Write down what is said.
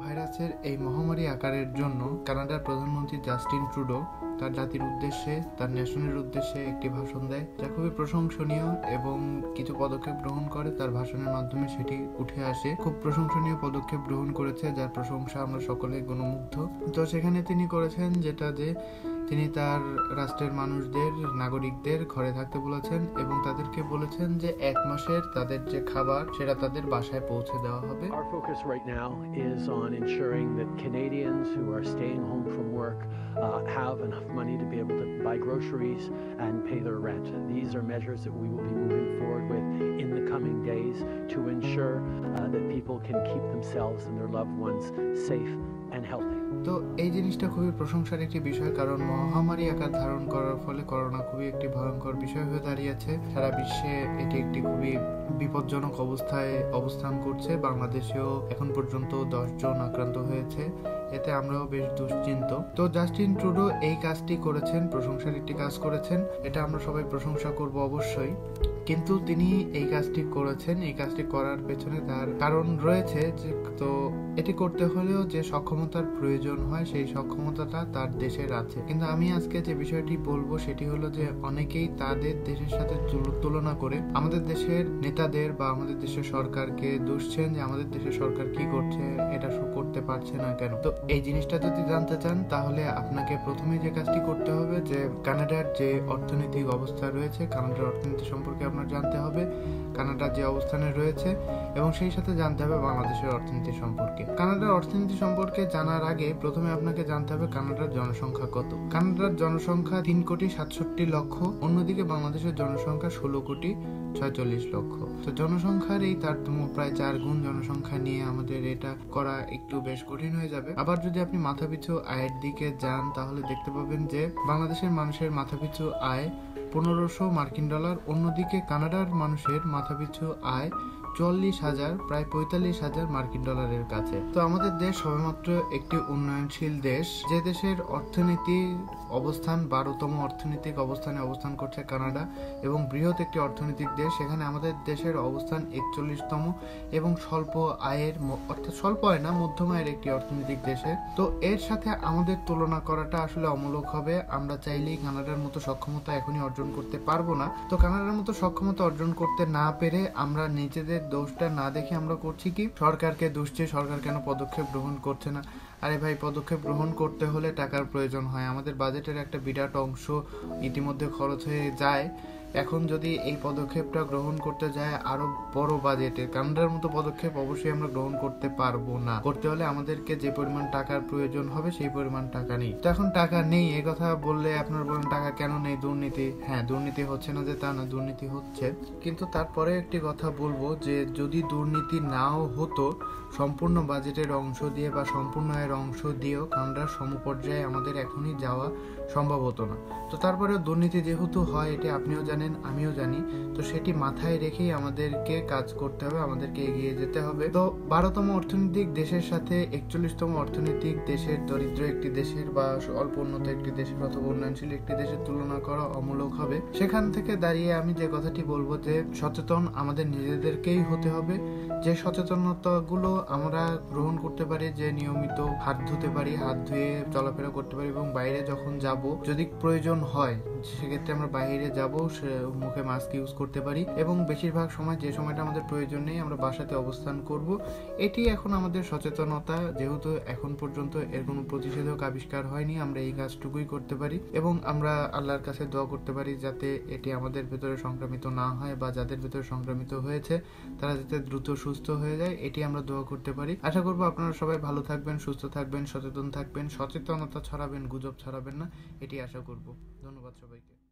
ভাইরাসের এই মহামারী আকারের জন্য কানাডার প্রধানমন্ত্রী জাস্টিন ট্রুডো তার জাতির উদ্দেশ্যে, তার ন্যাশনের উদ্দেশ্যে একটি ভাষণ দেয়, যা খুবই প্রশংসনীয় এবং কিছু পদক্ষেপ গ্রহণ করে। তার ভাষণের মাধ্যমে সেটি উঠে আসে। খুব প্রশংসনীয় পদক্ষেপ গ্রহণ করেছে, যার প্রশংসা আমরা সকলে গণমুগ্ধ। তো সেখানে তিনি করেছেন যেটা যে তিনি তার রাষ্ট্রের মানুষদের, নাগরিকদের ঘরে থাকতে বলেছেন এবং তাদেরকে বলেছেন যে 1 মাসের তাদের যে খাবার সেটা তাদের বাসায় পৌঁছে দেওয়া হবে। Our focus right now is on ensuring that Canadians who are staying home from work have enough money to be able to buy groceries and pay their rent. These are measures that we will be moving forward with in the coming days to ensure that people can keep themselves and their loved ones safe and healthy. তো এই জিনিসটা খুবই প্রশংসার একটি বিষয়, কারণ মহামারী আকার ধারণ করার ফলে করোনা খুবই একটি ভয়ঙ্কর বিষয় হয়ে দাঁড়িয়েছে। সারা বিশ্বে এটি একটি খুবই বিপজ্জনক অবস্থায় অবস্থান করছে। বাংলাদেশেও এখন পর্যন্ত 10 জন আক্রান্ত হয়েছে। এতে আমরাও বেশ দুশ্চিন্ত। তো জাস্টিন ট্রুডো এই কাজটি করেছেন, প্রশংসার একটি কাজ করেছেন, এটা আমরা সবাই প্রশংসা করব অবশ্যই। কিন্তু তিনি এই কাজটি করেছেন, এই কাজটি করার পেছনে তার কারণ রয়েছে। যে তো এটি করতে হলেও যে সক্ষমতার প্রয়োজন হয় সেই সক্ষমতাটা তার দেশের আছে। কিন্তু আমি আজকে যে বিষয়টি বলবো সেটি হলো যে অনেকেই তাদের দেশের সাথে তুলনা করে আমাদের দেশের নেতাদের বা আমাদের দেশের সরকারকে দুষছেন যে আমাদের দেশের সরকার কি করছে, এটা করতে পারছে না কেন। তো এই জিনিসটা যদি জানতে চান তাহলে আপনাকে প্রথমে যে কাজটি করতে হবে যে কানাডার যে অর্থনৈতিক অবস্থা রয়েছে, কানাডার অর্থনীতি সম্পর্কে আপনার জানতে হবে, কানাডার যে অবস্থানে রয়েছে, এবং সেই সাথে জানতে হবে বাংলাদেশের অর্থনীতি সম্পর্কে। কানাডার অর্থনীতি সম্পর্কে জানার আগে প্রথমে আপনাকে জানতে হবে কানাডার জনসংখ্যা কত। কানাডার জনসংখ্যা 3,67,00,000, অন্যদিকে বাংলাদেশের জনসংখ্যা 16,46,00,000। তো জনসংখ্যার এই তারতম্য প্রায় 4 গুণ জনসংখ্যা নিয়ে আমাদের এটা করা একটু বেশ কঠিন হয়ে যাবে। আবার যদি আপনি মাথাপিছু আয়ের দিকে যান তাহলে দেখতে পাবেন যে বাংলাদেশের মানুষের মাথাপিছু আয় 1500 মার্কিন ডলার, অন্যদিকে কানাডার মানুষের মাথাপিছু আয় 40,000, প্রায় 45,000 মার্কিন ডলারের কাছে। তো আমাদের দেশ সবেমাত্র একটি উন্নয়নশীল দেশ, যে দেশের অর্থনীতির অবস্থান 12তম অর্থনৈতিক অবস্থানে অবস্থান করছে কানাডা, এবং বৃহৎ একটি অর্থনৈতিক দেশ। সেখানে আমাদের দেশের অবস্থান 41তম এবং স্বল্প আয়ের, অর্থাৎ স্বল্প আয় না, মধ্যম আয়ের একটি অর্থনৈতিক দেশে। তো এর সাথে আমাদের তুলনা করাটা আসলে অমূলক হবে। আমরা চাইলেই কানাডার মতো সক্ষমতা এখনই অর্জন করতে পারবো না। তো কানাডার মতো সক্ষমতা অর্জন করতে না পেরে আমরা নিজেদের দোষটা না দেখে আমরা করছি কি, সরকারকে দুষছি, সরকার কেন পদক্ষেপ গ্রহণ করছে না। আরে ভাই, পদক্ষেপ গ্রহণ করতে হলে টাকার প্রয়োজন হয়। আমাদের বাজেটের একটা বিরাট অংশ ইতিমধ্যে খরচ হয়ে যায়। এখন যদি এই পদক্ষেপটা গ্রহণ করতে যায় আরো বড় বাজেটে, কানাডার মতো পদক্ষেপ অবশ্যই আমরা গ্রহণ করতে পারবো না। করতে হলে আমাদেরকে যে পরিমাণ টাকার প্রয়োজন হবে সেই পরিমাণ টাকা নেই। তো এখন টাকা নেই, এই কথা বললে আপনারা বলেন টাকা কেন নেই, দুর্নীতি। হ্যাঁ, দুর্নীতি হচ্ছে না যে তা না, দুর্নীতি হচ্ছে। কিন্তু তারপরে একটি কথা বলবো যে যদি দুর্নীতি নাও হতো, সম্পূর্ণ বাজেটের অংশ দিয়ে বা সম্পূর্ণ আয়ের অংশ দিয়েও কানাডার সমপর্যায়ে আমাদের এখনই যাওয়া সম্ভব হতো না। তো তারপরে দুর্নীতি যেহেতু হয়, এটি আপনিও জানেন, আমিও জানি। তো সেটি মাথায় রেখেই আমাদেরকে কাজ করতে হবে, আমাদেরকে এগিয়ে যেতে হবে। তো 12তম অর্থনৈতিক দেশের সাথে 41তম অর্থনৈতিক দেশের, দরিদ্র একটি দেশের বা অল্প উন্নত একটি দেশের অথবা উন্নয়নশীল একটি দেশের তুলনা করা অমূলক হবে। সেখান থেকে দাঁড়িয়ে আমি যে কথাটি বলবো যে সচেতন আমাদের নিজেদেরকেই হতে হবে। যে সচেতনতাগুলো আমরা গ্রহণ করতে পারি, যে নিয়মিত হাত ধুতে পারি, হাত ধুয়ে চলাফেরা করতে পারি, এবং বাইরে যখন যাব যদি প্রয়োজন হয় সেক্ষেত্রে আমরা বাইরে যাব, মুখে মাস্ক ইউজ করতে পারি, এবং বেশিরভাগ সময় যে সময়টা আমাদের প্রয়োজন নেই আমরা বাসাতে অবস্থান করব। এটি এখন আমাদের সচেতনতা। যেহেতু এখন পর্যন্ত এর কোনো প্রতিষেধক আবিষ্কার হয়নি, আমরা এই কাজটুকুই করতে পারি এবং আমরা আল্লাহর কাছে দোয়া করতে পারি যাতে এটি আমাদের ভেতরে সংক্রামিত না হয়, বা যাদের ভেতরে সংক্রামিত হয়েছে তারা যাতে দ্রুত সুস্থ হয়ে যায়, এটি আমরা দোয়া করতে পারি। আশা করবো আপনারা সবাই ভালো থাকবেন, সুস্থ থাকবেন, সচেতন থাকবেন, সচেতনতা ছড়াবেন, গুজব ছড়াবেন না, এটি আশা করব। ধন্যবাদ সবাইকে।